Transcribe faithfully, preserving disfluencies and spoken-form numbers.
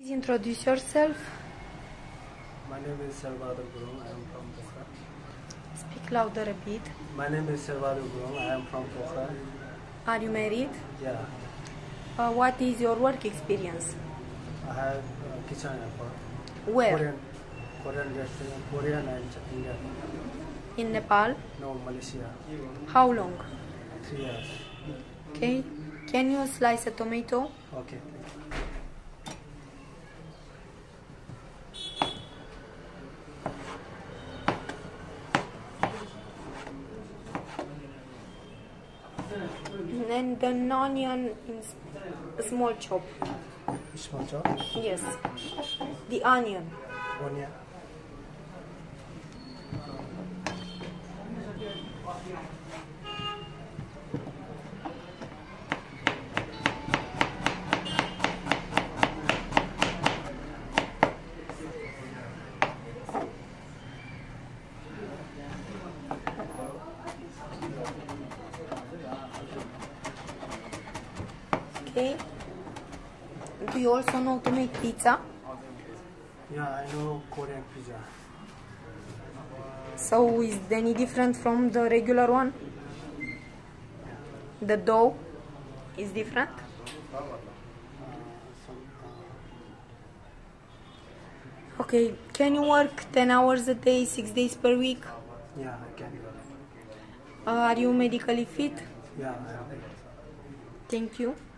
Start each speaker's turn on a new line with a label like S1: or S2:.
S1: Please introduce yourself.
S2: My name is Salvador Gurung. I am from Pokhara.
S1: Speak louder a bit.
S2: My name is Salvador Gurung. I am from Pokhara.
S1: Are you married?
S2: Yeah.
S1: Uh, what is your work experience?
S2: I have uh, kitchen helper.
S1: Where?
S2: Korean, Korean restaurant, Korean and Indian.
S1: In Nepal?
S2: No, Malaysia.
S1: How long?
S2: Three years.
S1: Okay. Can you slice a tomato?
S2: Okay.
S1: And an onion in s- small chop.
S2: Small chop.
S1: Yes. The onion.
S2: Onion.
S1: Okay. Do you also know to make pizza?
S2: Yeah, I know Korean pizza.
S1: So is it any different from the regular one? The dough is different?
S2: Uh, some, uh,
S1: Okay. Can you work ten hours a day, six days per week?
S2: yeah, I can.
S1: Uh, are you medically fit?
S2: Yeah, I am.
S1: Thank you.